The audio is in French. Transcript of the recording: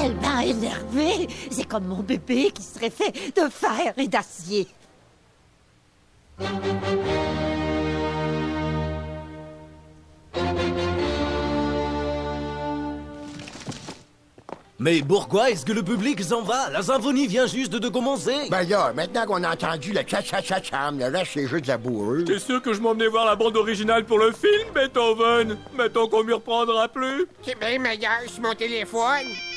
tellement énervé. C'est comme mon bébé qui serait fait de fer et d'acier. Mais pourquoi est-ce que le public s'en va? La symphonie vient juste de commencer. Ben là, maintenant qu'on a entendu le cha-cha-cha-cham, le reste, c'est juste de la bourreux. T'es sûr que je m'emmenais voir la bande originale pour le film, Beethoven? Mettons qu'on m'y reprendra plus. C'est bien meilleur sur mon téléphone.